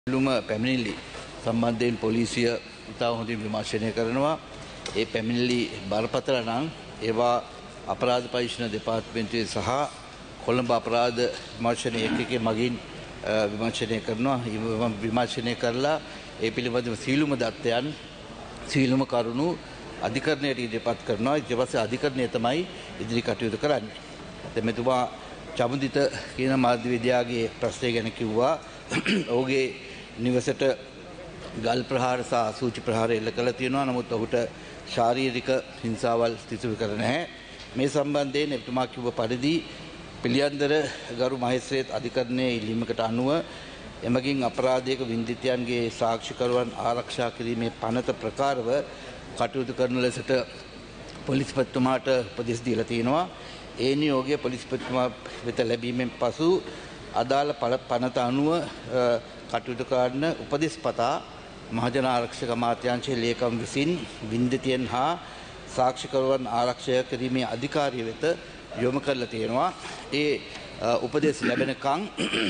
ලුම පැමිණිලි සම්බන්ධයෙන් පොලිසිය ඉතා හොඳින් විමර්ශනය කරනවා. ඒ පැමිණිලි බරපතල නම් ඒවා අපරාධ පරීක්ෂණ දෙපාර්තමේන්තුවේ සහ කොළඹ අපරාධ විමර්ශන ඒකකයේ මගින් විමර්ශනය කරනවා. විමර්ශනය කරලා ඒ පිළිබඳව සීලුම දත්තයන් සීලුම කරුණු අධිකරණයට ඉදිරිපත් කරනවා. ඊට පස්සේ අධිකරණය තමයි ඉදිරි කටයුතු කරන්නේ. දැන් මෙතුමා චමුදිත කියන මාධ්‍යවේදියාගේ ප්‍රශ්නය ගැන කිව්වා. ඔහුගේ නිවසට ගල් ප්‍රහාර සහ සූචි ප්‍රහාර එල්ල කළ තියෙනවා. නමුත් ඔහුට ශාරීරික හිංසාවල් සිදු කර නැහැ. මේ සම්බන්ධයෙන් එතුමා කිව්ව පරිදි පිළියන්දර ගරු මහේස්ත්‍රාත් අධිකරණයේ ඉල්ලීමකට අනුව එමගින් අපරාධයක වින්දිතයන්ගේ සාක්ෂිකරුවන් ආරක්ෂා කිරීමේ පනත ප්‍රකාරව කටයුතු කරන ලෙසට පොලිස්පතිතුමාට උපදෙස් දීලා තියෙනවා. ඒ නියෝගය පොලිස්පතිතුමා වෙත ලැබීමෙන් පසු අදාළ පනත අනුව කටයුතු කරන උපදෙස්පතා මහජන ආරක්ෂක අමාත්‍යාංශයේ ලේකම් විසින් වින්දිතයන් හා සාක්ෂිකරුවන් ආරක්ෂා කිරීමේ අධිකාරිය වෙත යොමු කරලා තියෙනවා. ඒ උපදෙස් ලැබෙනකන්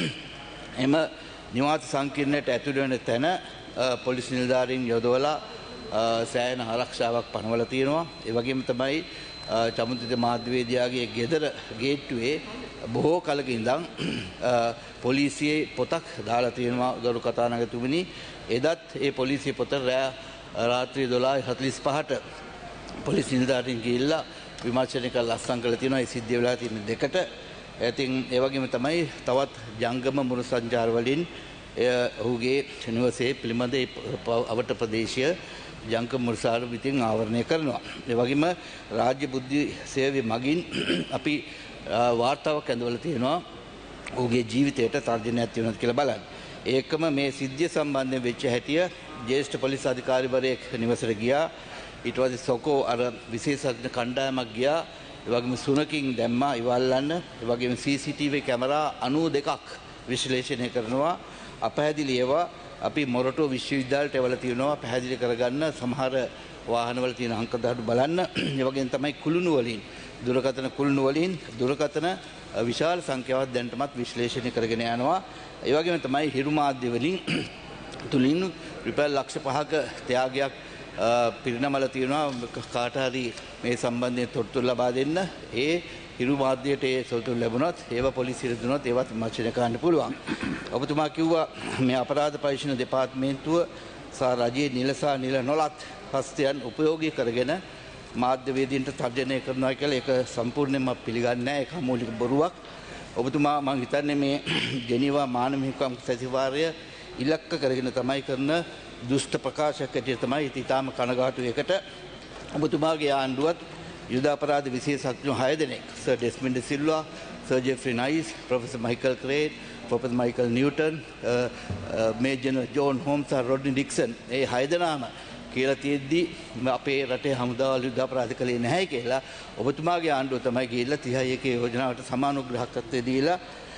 එම නිවාස සංකීර්ණයට ඇතුළු වෙන තැන පොලිස් නිලධාරීන් යොදවලා සෑහෙන ආරක්ෂාවක් පනවලා තියෙනවා. ඒ වගේම තමයි චමුදිත මාධ්‍යවේදියාගේ ගෙදර ගේට්ටුවේ බොහෝ කලක ඉඳන් පොලිසියේ පොතක් දාලා තියෙනවා ගරු කතානායකතුමනි. එදත් ඒ පොලිසියේ පොත රාත්‍රී 12:45ට පොලිස් නිලධාරීන් ගිහිල්ලා විමර්ශනය කරලා අත්සන් කරලා තියෙනවා. ඒ සිද්ධිය වෙලා තියෙන දෙකට. ඉතින් ඒ වගේම තමයි තවත් ජංගම මුරු සංචාර වලින් ඔහුගේ නිවසේ පිළිබඳ අවට ප්‍රදේශය ජංගම මුරුසාර විතින් ආවරණය කරනවා. ඒ වගේම රාජ්‍ය බුද්ධි සේවයේ මගින් අපි වාර්තාවක් ඇඳවලා තියෙනවා ඔහුගේ ජීවිතයට තර්ජනයක් තියෙනවද කියලා බලන්න. ඒකම මේ සිද්ධිය සම්බන්ධයෙන් වෙච්ච හැටිය ජ්‍යෙෂ්ඨ පොලිස් අධිකාරිවරයෙක් නිවසට ගියා. ඊට පස්සේ සොකෝ අර විශේෂඥ කණ්ඩායමක් ගියා. ඒ වගේම සුනකින් දැම්මා ඉවල්ලන්න. ඒ වගේම CCTV කැමරා 92ක් විශ්ලේෂණය කරනවා. අපහැදිලි ඒවා අපි මොරටුව විශ්වවිද්‍යාලයට එවලා තියෙනවා පැහැදිලි කරගන්න සමහර වාහනවල තියෙන අංක දහඩු බලන්න. ඒ වගේම තමයි කුළුණු වලින් දුරකථන කුළුණු වලින් දුරකථන විශාල සංඛ්‍යාවක් දැනටමත් විශ්ලේෂණය කරගෙන යනවා. ඒ වගේම තමයි හිරු මාධ්‍ය වලින් තුලින් රුපියල් ලක්ෂ 5ක ත්‍යාගයක් පිරිනමලා තියෙනවා. කාට හරි මේ සම්බන්ධයෙන් තොරතුරු ලබා දෙන්න. ඒ හිරු මාධ්‍යයට ඒ තොරතුරු ලැබුණොත් ඒවා පොලිසියට දුනොත් ඒවත් විමර්ශනය කරන්න පුළුවන්. ඔබතුමා කිව්වා මේ අපරාධ පරීක්ෂණ දෙපාර්තමේන්තුව සහ රජයේ නිල සහ නිල නොලත් හස්තයන් උපයෝගී කරගෙන මාධ්‍යවේදීන්ට තර්ජනය කරනවා කියලා. ඒක සම්පූර්ණයෙන්ම පිළිගන්නේ නැහැ. ඒක මූලික බොරුවක්. ඔබතුමා මම හිතන්නේ මේ ජෙනීවා මානව හිමිකම් සැසිවාරය ඉලක්ක කරගෙන තමයි කරන දුෂ්ට ප්‍රකාශයක් ඇටියට තමයි ඉතාම කනගාටු එකට. ඔබතුමාගේ ආණ්ඩුවත් යුද අපරාධ විශේෂඥයෝ 6 දෙනෙක් sir Desmond Silva, sir Geoffrey Nice, professor Michael Crade, professor Michael Newton, major John Holmes සහ රොඩ්නි ඩික්සන් ඒ 6 දෙනාම කියලා තියෙද්දි අපේ රටේ හමුදාවල යුද අපරාධ කළේ නැහැ කියලා ඔබතුමාගේ ආණ්ඩුව තමයි ගිහිල්ලා 31 යෝජනාවට සමානුග්‍රහකත්වය දීලා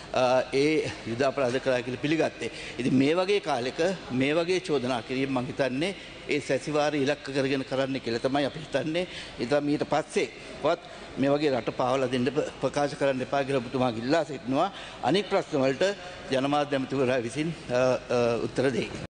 ඒ යුද අපරාධ කළා කියලා පිළිගත්තේ. ඉතින් මේ වගේ කාලෙක මේ වගේ චෝදනා කිරීම මම හිතන්නේ ඒ සැසිවාරය ඉලක්ක කරගෙන කරන්න කියලා තමයි අපි හිතන්නේ. ඉතින් ඊට පස්සේ වත් මේ වගේ රට පාවලා දෙන්න ප්‍රකාශ කරන්න එපා කියලා ඔබතුමා ඉල්ලා සිටිනවා. අනෙක් ප්‍රශ්න වලට ජනමාධ්‍ය ඇමතිවරයා විසින් උත්තර දෙයි.